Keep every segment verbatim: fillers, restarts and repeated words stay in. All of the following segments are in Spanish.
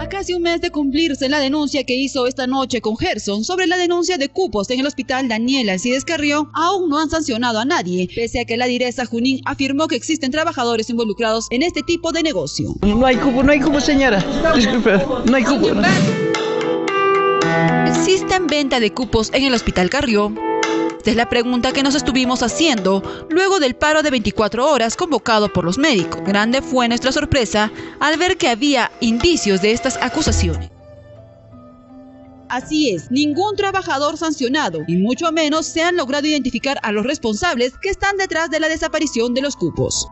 A casi un mes de cumplirse la denuncia que hizo esta noche con Gerson sobre la denuncia de cupos en el hospital Daniel Alcides Carrió, aún no han sancionado a nadie, pese a que la direza Junín afirmó que existen trabajadores involucrados en este tipo de negocio. No hay cupo, no hay cupo, señora. Disculpe, no hay cupo. ¿No? ¿Existen venta de cupos en el hospital Carrió? Esta es la pregunta que nos estuvimos haciendo luego del paro de veinticuatro horas convocado por los médicos. Grande fue nuestra sorpresa al ver que había indicios de estas acusaciones. Así es, ningún trabajador sancionado, y mucho menos se han logrado identificar a los responsables que están detrás de la desaparición de los cupos.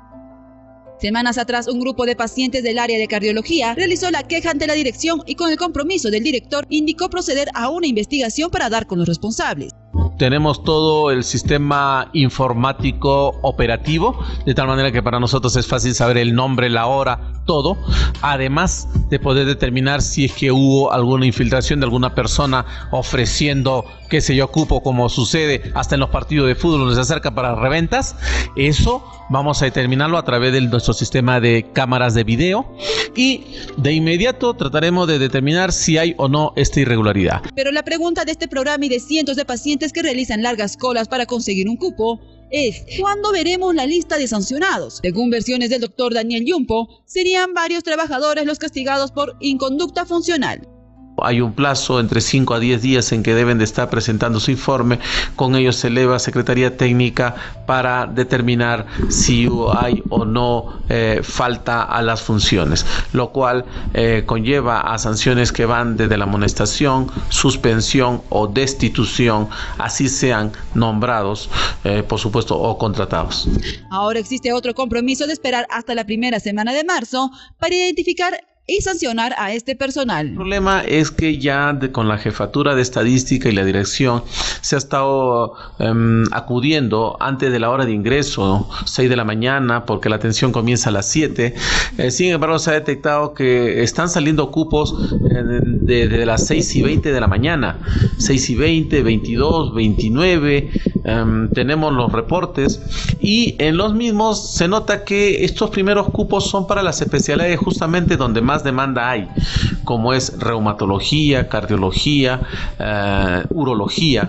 Semanas atrás, un grupo de pacientes del área de cardiología realizó la queja ante la dirección y con el compromiso del director indicó proceder a una investigación para dar con los responsables. Tenemos todo el sistema informático operativo, de tal manera que para nosotros es fácil saber el nombre, la hora, todo, además de poder determinar si es que hubo alguna infiltración de alguna persona ofreciendo, qué sé yo, cupo, como sucede hasta en los partidos de fútbol donde se acerca para reventas. Eso vamos a determinarlo a través de nuestro sistema de cámaras de video y de inmediato trataremos de determinar si hay o no esta irregularidad. Pero la pregunta de este programa y de cientos de pacientes que realizan largas colas para conseguir un cupo es, ¿cuándo veremos la lista de sancionados? Según versiones del doctor Daniel Yumpo, serían varios trabajadores los castigados por inconducta funcional. Hay un plazo entre cinco a diez días en que deben de estar presentando su informe. Con ello se eleva a Secretaría Técnica para determinar si hay o no eh, falta a las funciones, lo cual eh, conlleva a sanciones que van desde la amonestación, suspensión o destitución, así sean nombrados, eh, por supuesto, o contratados. Ahora existe otro compromiso de esperar hasta la primera semana de marzo para identificar y sancionar a este personal. El problema es que ya de, con la jefatura de estadística y la dirección se ha estado um, acudiendo antes de la hora de ingreso, seis de la mañana, porque la atención comienza a las siete. Eh, sin embargo, se ha detectado que están saliendo cupos eh, de, de las seis y veinte de la mañana, seis y veinte, veintidós, veintinueve. Um, tenemos los reportes y en los mismos se nota que estos primeros cupos son para las especialidades justamente donde más más demanda hay, como es reumatología, cardiología, uh, urología.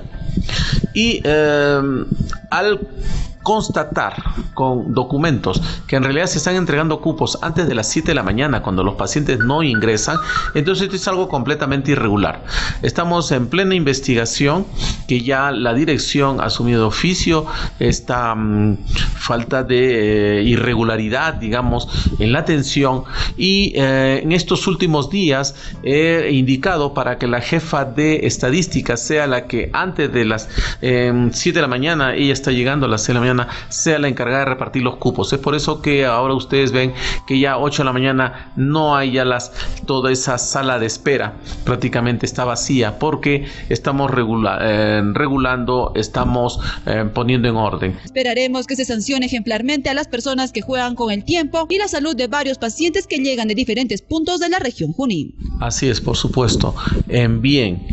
Y uh, al constatar con documentos que en realidad se están entregando cupos antes de las siete de la mañana cuando los pacientes no ingresan, entonces esto es algo completamente irregular. Estamos en plena investigación, que ya la dirección ha asumido de oficio esta um, falta de eh, irregularidad, digamos, en la atención, y eh, en estos últimos días he indicado para que la jefa de estadística sea la que antes de las eh, siete de la mañana, ella está llegando a las seis de la mañana, sea la encargada de repartir los cupos. Es por eso que ahora ustedes ven que ya a ocho de la mañana no hay ya las, toda esa sala de espera, prácticamente está vacía, porque estamos regula, eh, regulando, estamos eh, poniendo en orden. Esperaremos que se sancione ejemplarmente a las personas que juegan con el tiempo y la salud de varios pacientes que llegan de diferentes puntos de la región Junín. Así es, por supuesto, en bien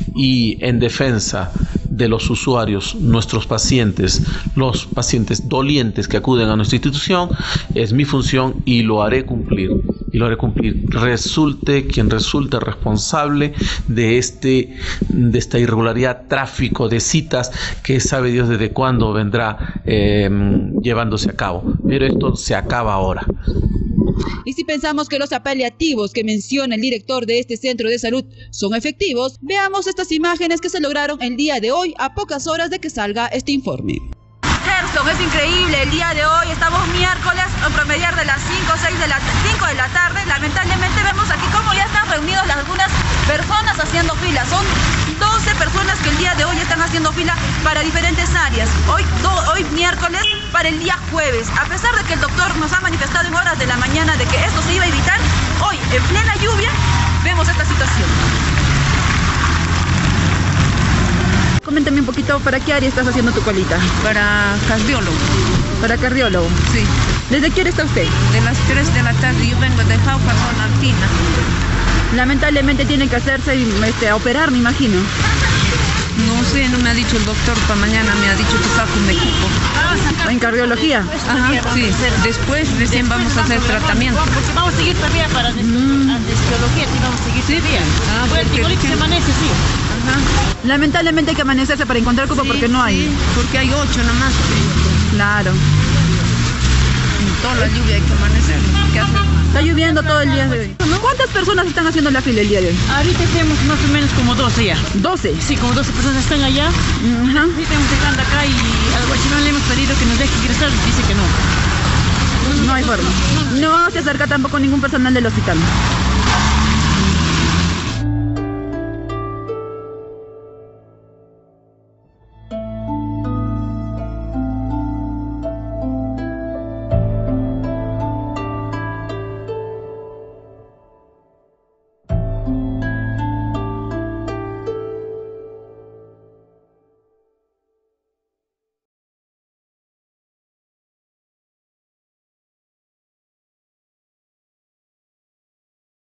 y en defensa de los usuarios, nuestros pacientes, los pacientes dolientes que acuden a nuestra institución, es mi función y lo haré cumplir. Y lo haré cumplir. Resulte quien resulte responsable de este, de esta irregularidad, tráfico de citas que sabe Dios desde cuándo vendrá eh, llevándose a cabo. Pero esto se acaba ahora. Y si pensamos que los paliativos que menciona el director de este centro de salud son efectivos, veamos estas imágenes que se lograron el día de hoy a pocas horas de que salga este informe. Gerson, es increíble, el día de hoy estamos miércoles, en promediar de las cinco o seis de la, cinco de la tarde, lamentablemente vemos aquí cómo ya están reunidos las, algunas personas haciendo fila. Son doce personas que el día de hoy están haciendo fila para diferentes áreas, hoy, do, hoy miércoles para el día jueves. A pesar de que el doctor nos ha manifestado en horas de la mañana de que esto se iba a evitar, hoy en plena lluvia vemos esta situación. Coméntame un poquito, ¿para qué área estás haciendo tu colita? Para cardiólogo. ¿Para cardiólogo? Sí. ¿Desde qué hora está usted? De las tres de la tarde, yo vengo de Jauja con Altina. Lamentablemente tiene que hacerse, este, operar, me imagino. No, no sé, no me ha dicho el doctor, para mañana me ha dicho que saco un equipo. ¿En cardiología? Ajá, sí. Después recién vamos a hacer tratamiento. Porque vamos a seguir todavía para Mm. anestesiología, sí vamos a seguir Sí. todavía. Ah, Bueno, porque- igualito se amanece, sí. Ajá. Lamentablemente hay que amanecerse para encontrar cupo Sí, porque no hay. sí, porque hay ocho nomás. Claro. En toda la lluvia hay que amanecer. ¿Qué hacer? Está lloviendo todo el día de hoy. ¿Cuántas personas están haciendo la fila el día de hoy? Ahorita tenemos más o menos como doce ya. doce. Sí, como doce personas están allá. Ajá. Sí, tenemos estando acá y al guachimán le hemos pedido que nos deje ingresar, dice que no. No hay forma. No se acerca tampoco ningún personal del hospital.